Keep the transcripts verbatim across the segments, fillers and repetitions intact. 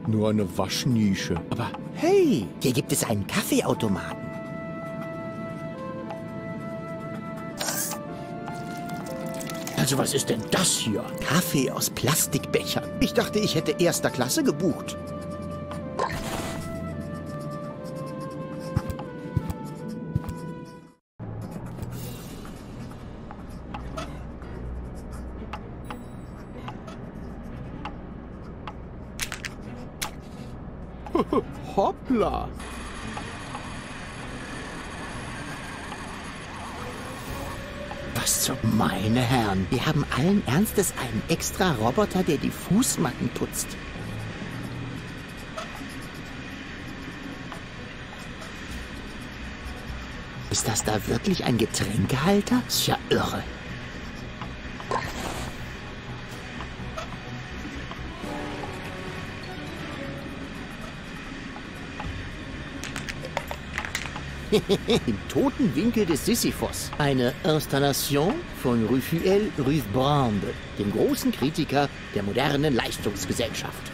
Nur eine Waschnische. Aber Hey, hier gibt es einen Kaffeeautomaten. also was ist denn das hier? Kaffee aus Plastikbechern. Ich dachte, ich hätte erster Klasse gebucht. Hoppla. Was zum... Meine Herren, wir haben allen Ernstes einen extra Roboter, der die Fußmatten putzt. Ist das da wirklich ein Getränkehalter? Ist ja irre. Im toten Winkel des Sisyphos. Eine Installation von Raphael Ruysbrand, dem großen Kritiker der modernen Leistungsgesellschaft.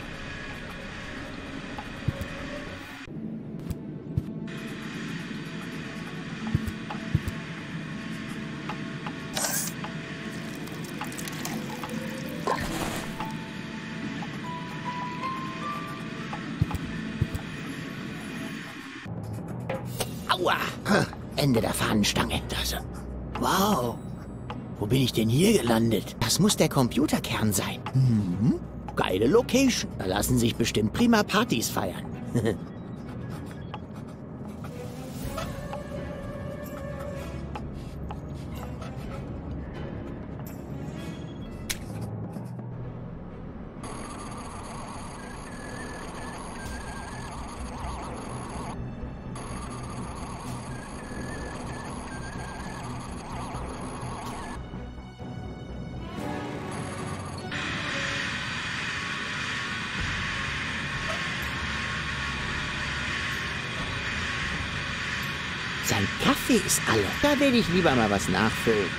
Aua! Ende der Fahnenstange. Das, wow! Wo bin ich denn hier gelandet? Das muss der Computerkern sein. Mhm. Geile Location. Da lassen sich bestimmt prima Partys feiern. Sein Kaffee ist alle. Da werde ich lieber mal was nachfüllen.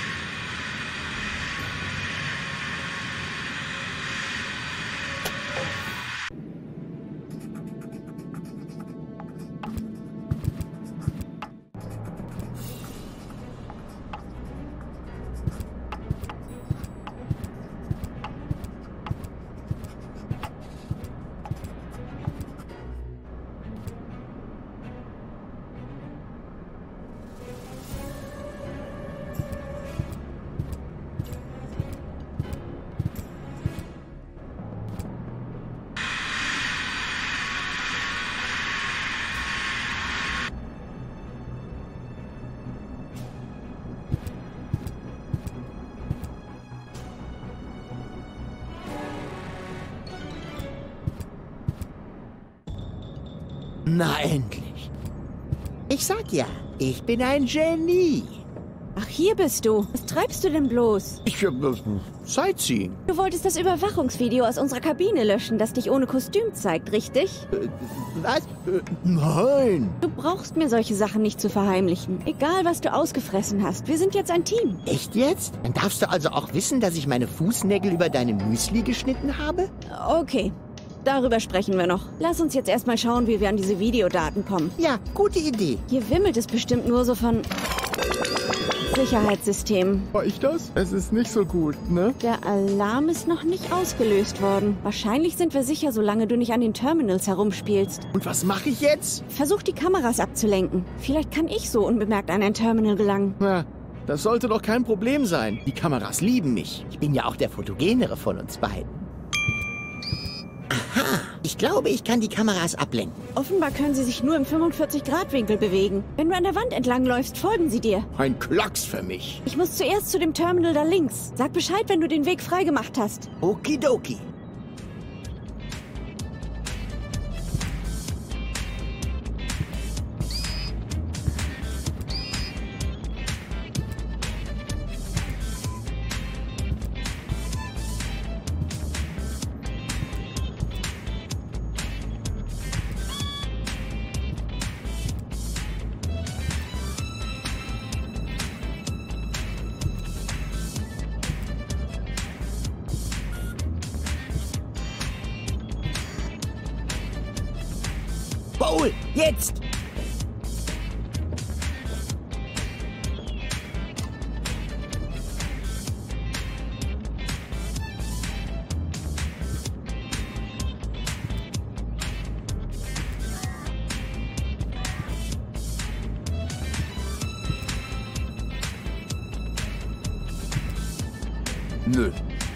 Na endlich. Ich sag ja, ich bin ein Genie. Ach, hier bist du. Was treibst du denn bloß? Ich, äh, Sightseeing. Du wolltest das Überwachungsvideo aus unserer Kabine löschen, das dich ohne Kostüm zeigt, richtig? Äh, was? Äh, nein. Du brauchst mir solche Sachen nicht zu verheimlichen. Egal, was du ausgefressen hast. Wir sind jetzt ein Team. Echt jetzt? Dann darfst du also auch wissen, dass ich meine Fußnägel über deine Müsli geschnitten habe? Okay. Darüber sprechen wir noch. Lass uns jetzt erstmal schauen, wie wir an diese Videodaten kommen. Ja, gute Idee. Hier wimmelt es bestimmt nur so von Sicherheitssystemen. War ich das? Es ist nicht so gut, ne? Der Alarm ist noch nicht ausgelöst worden. Wahrscheinlich sind wir sicher, solange du nicht an den Terminals herumspielst. Und was mache ich jetzt? Versuch, die Kameras abzulenken. Vielleicht kann ich so unbemerkt an ein Terminal gelangen. Na, das sollte doch kein Problem sein. Die Kameras lieben mich. Ich bin ja auch der Fotogenere von uns beiden. Aha, ich glaube, ich kann die Kameras ablenken. Offenbar können sie sich nur im fünfundvierzig Grad Winkel bewegen. Wenn du an der Wand entlang läufst, folgen sie dir. Ein Klacks für mich. Ich muss zuerst zu dem Terminal da links. Sag Bescheid, wenn du den Weg freigemacht hast. Okidoki. Paul, jetzt! Nö.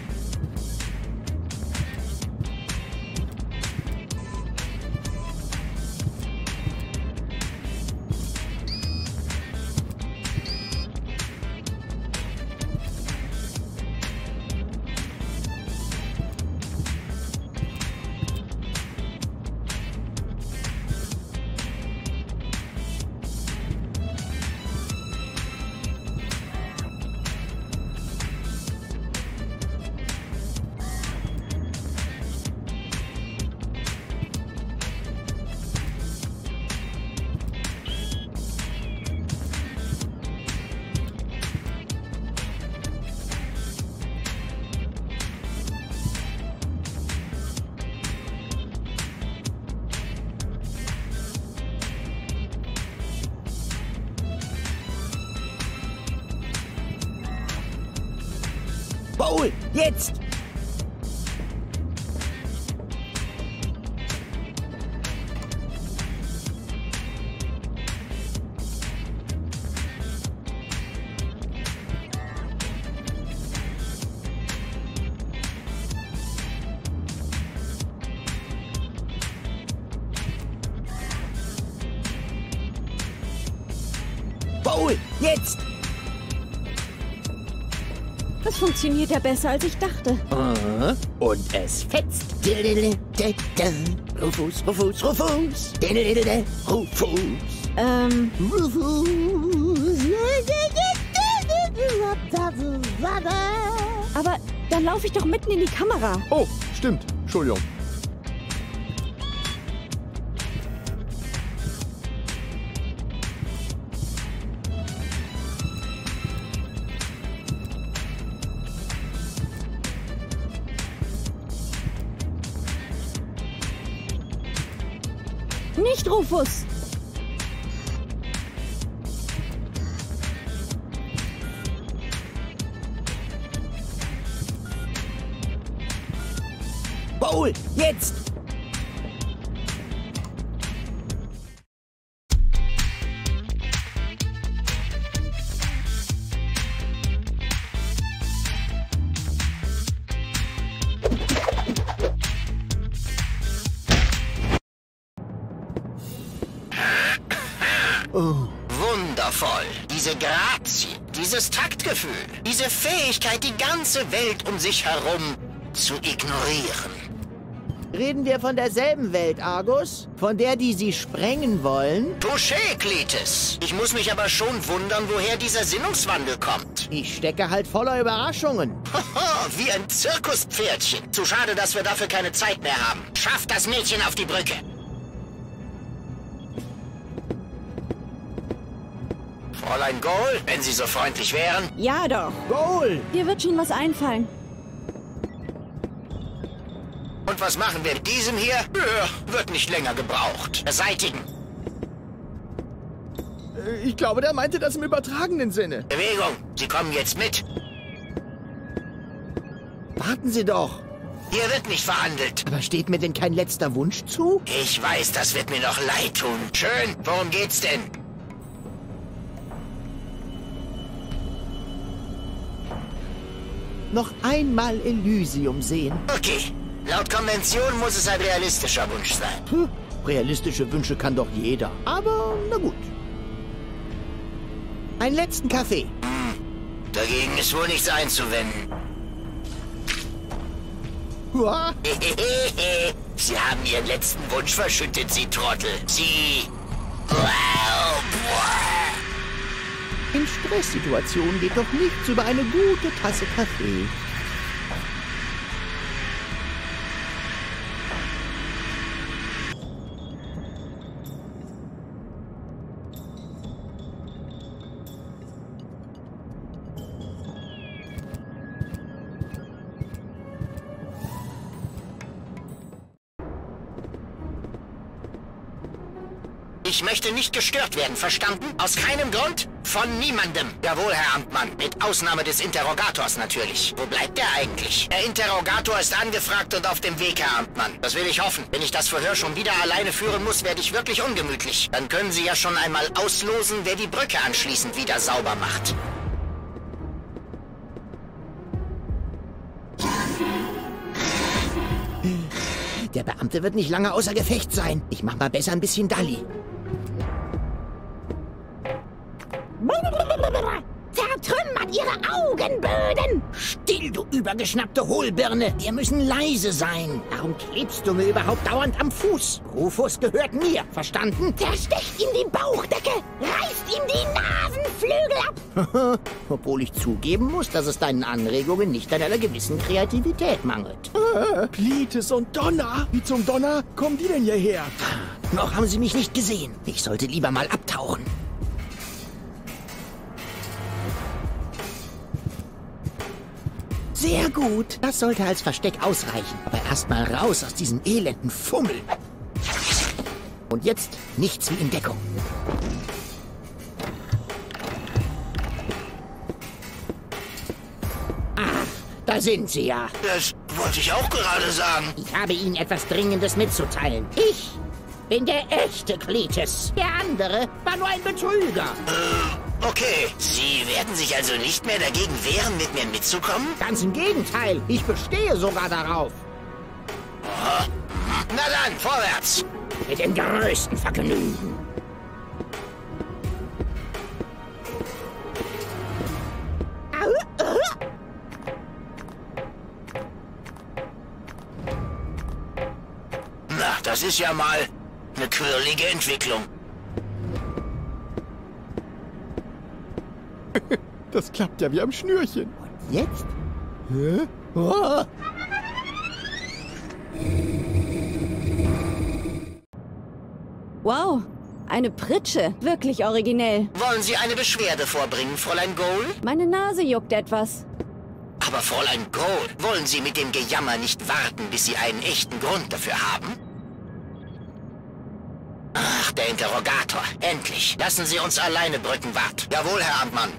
Paul, jetzt! Paul, jetzt! Das funktioniert ja besser, als ich dachte. Ah, und es fetzt. Rufus, Rufus, Rufus. Rufus. Ähm, Rufus. aber dann laufe ich doch mitten in die Kamera. Oh, stimmt. Entschuldigung. Nicht, Rufus! Paul, jetzt! Oh. Wundervoll. Diese Grazie, dieses Taktgefühl, diese Fähigkeit, die ganze Welt um sich herum zu ignorieren. Reden wir von derselben Welt, Argus? Von der, die sie sprengen wollen? Touché, Cletus. Ich muss mich aber schon wundern, woher dieser Sinnungswandel kommt. Ich stecke halt voller Überraschungen. Haha, wie ein Zirkuspferdchen. Zu schade, dass wir dafür keine Zeit mehr haben. Schafft das Mädchen auf die Brücke. Fräulein Goal, wenn Sie so freundlich wären. Ja doch. Goal! Dir wird schon was einfallen. Und was machen wir mit diesem hier? Ja, wird nicht länger gebraucht. Beseitigen. Äh, Ich glaube, der meinte das im übertragenen Sinne. Bewegung, Sie kommen jetzt mit. Warten Sie doch. Hier wird nicht verhandelt. Aber steht mir denn kein letzter Wunsch zu? Ich weiß, das wird mir noch leid tun. Schön, worum geht's denn? Noch einmal Elysium sehen. Okay, laut Konvention muss es ein realistischer Wunsch sein. Puh, realistische Wünsche kann doch jeder. Aber na gut. Einen letzten Kaffee. Dagegen ist wohl nichts einzuwenden. Uah. Sie haben Ihren letzten Wunsch verschüttet, Sie Trottel. Sie... Wow, boah. In Stresssituationen geht doch nichts über eine gute Tasse Kaffee. Ich möchte nicht gestört werden, verstanden? Aus keinem Grund? Von niemandem. Jawohl, Herr Amtmann. Mit Ausnahme des Interrogators natürlich. Wo bleibt der eigentlich? Der Interrogator ist angefragt und auf dem Weg, Herr Amtmann. Das will ich hoffen. Wenn ich das Verhör schon wieder alleine führen muss, werde ich wirklich ungemütlich. Dann können Sie ja schon einmal auslosen, wer die Brücke anschließend wieder sauber macht. Der Beamte wird nicht lange außer Gefecht sein. Ich mach mal besser ein bisschen Dalli. Zertrümmert ihre Augenböden! Still, du übergeschnappte Hohlbirne! Wir müssen leise sein. Warum klebst du mir überhaupt dauernd am Fuß? Rufus gehört mir, verstanden? Zerstecht ihm die Bauchdecke! Reißt ihm die Nasenflügel ab! Obwohl ich zugeben muss, dass es deinen Anregungen nicht an einer gewissen Kreativität mangelt. Äh, Cletus und Donner? Wie zum Donner kommen die denn hierher? Noch haben sie mich nicht gesehen. Ich sollte lieber mal abtauchen. Sehr gut. Das sollte als Versteck ausreichen. Aber erst mal raus aus diesem elenden Fummel. Und jetzt nichts wie in Deckung. Ach, da sind sie ja. Das wollte ich auch gerade sagen. Ich habe Ihnen etwas Dringendes mitzuteilen. Ich bin der echte Cletus. Der andere war nur ein Betrüger. Äh, okay. Sie werden sich also nicht mehr dagegen wehren, mit mir mitzukommen? Ganz im Gegenteil. Ich bestehe sogar darauf. Oh. Na dann, vorwärts. Mit dem größten Vergnügen. Na, das ist ja mal eine quirlige Entwicklung. Das klappt ja wie am Schnürchen. Und jetzt? Hä? Oh. Wow, eine Pritsche. Wirklich originell. Wollen Sie eine Beschwerde vorbringen, Fräulein Goal? Meine Nase juckt etwas. Aber Fräulein Goal, wollen Sie mit dem Gejammer nicht warten, bis Sie einen echten Grund dafür haben? Ach, der Interrogator. Endlich. Lassen Sie uns alleine, Brückenwart. Jawohl, Herr Amtmann.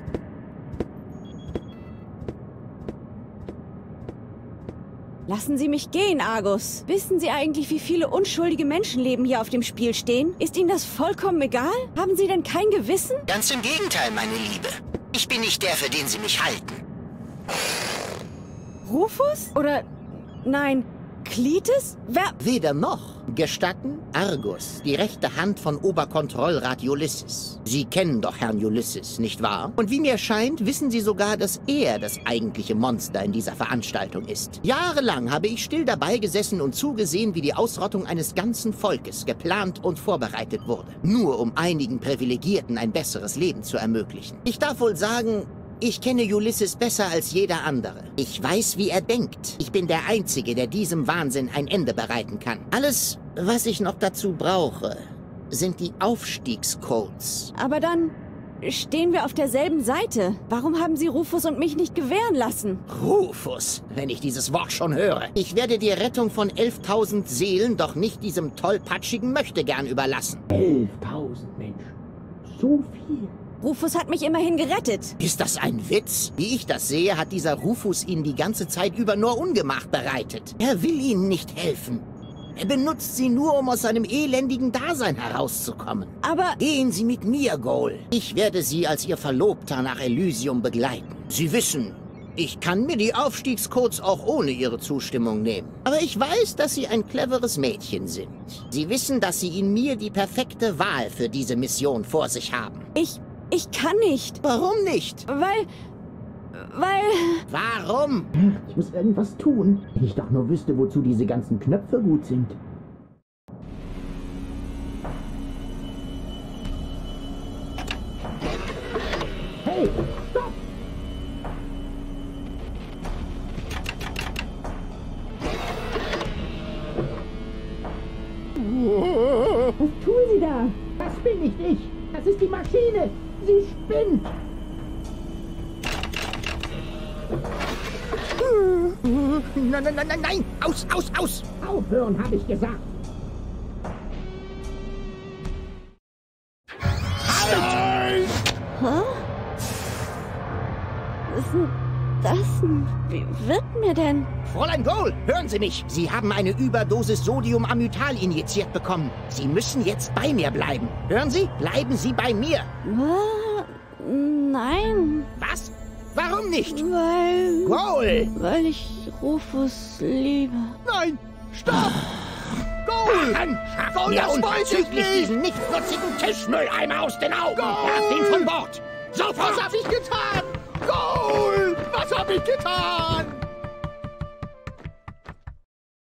Lassen Sie mich gehen, Argus. Wissen Sie eigentlich, wie viele unschuldige Menschenleben hier auf dem Spiel stehen? Ist Ihnen das vollkommen egal? Haben Sie denn kein Gewissen? Ganz im Gegenteil, meine Liebe. Ich bin nicht der, für den Sie mich halten. Rufus? Oder... nein, Cletus? Wer... Weder noch. Gestatten, Argus, die rechte Hand von Oberkontrollrat Ulysses. Sie kennen doch Herrn Ulysses, nicht wahr? Und wie mir scheint, wissen Sie sogar, dass er das eigentliche Monster in dieser Veranstaltung ist. Jahrelang habe ich still dabei gesessen und zugesehen, wie die Ausrottung eines ganzen Volkes geplant und vorbereitet wurde. Nur um einigen Privilegierten ein besseres Leben zu ermöglichen. Ich darf wohl sagen... Ich kenne Ulysses besser als jeder andere. Ich weiß, wie er denkt. Ich bin der Einzige, der diesem Wahnsinn ein Ende bereiten kann. Alles, was ich noch dazu brauche, sind die Aufstiegscodes. Aber dann stehen wir auf derselben Seite. Warum haben Sie Rufus und mich nicht gewähren lassen? Rufus, wenn ich dieses Wort schon höre. Ich werde die Rettung von elftausend Seelen doch nicht diesem tollpatschigen Möchtegern überlassen. elftausend Menschen. So viel. Rufus hat mich immerhin gerettet. Ist das ein Witz? Wie ich das sehe, hat dieser Rufus Ihnen die ganze Zeit über nur Ungemach bereitet. Er will Ihnen nicht helfen. Er benutzt Sie nur, um aus seinem elendigen Dasein herauszukommen. Aber... Gehen Sie mit mir, Goal. Ich werde Sie als Ihr Verlobter nach Elysium begleiten. Sie wissen, ich kann mir die Aufstiegscodes auch ohne Ihre Zustimmung nehmen. Aber ich weiß, dass Sie ein cleveres Mädchen sind. Sie wissen, dass Sie in mir die perfekte Wahl für diese Mission vor sich haben. Ich... Ich kann nicht. Warum nicht? Weil... Weil... Warum? Ich muss irgendwas tun. Wenn ich doch nur wüsste, wozu diese ganzen Knöpfe gut sind. Hey, stopp! Was tun Sie da? Das bin nicht ich. Das ist die Maschine. Sie spinnt. Nein, nein, nein, nein, nein! Aus, aus, aus! Aufhören, habe ich gesagt! ist denn das denn? Wie wird mir denn? Fräulein Goal, hören Sie mich. Sie haben eine Überdosis Sodiumamytal injiziert bekommen. Sie müssen jetzt bei mir bleiben. Hören Sie? Bleiben Sie bei mir. Ah, nein, Was? Warum nicht? weil... Goal! Weil ich Rufus liebe. Nein! Stopp! Goal! Mann, schafft Goal, mir das wollte ich unverzüglich nicht! diesen nichtsnutzigen Tischmülleimer aus den Augen. Goal! Werft ihn von Bord. Was Sofort! hab ich getan? Goal! Was hab ich getan?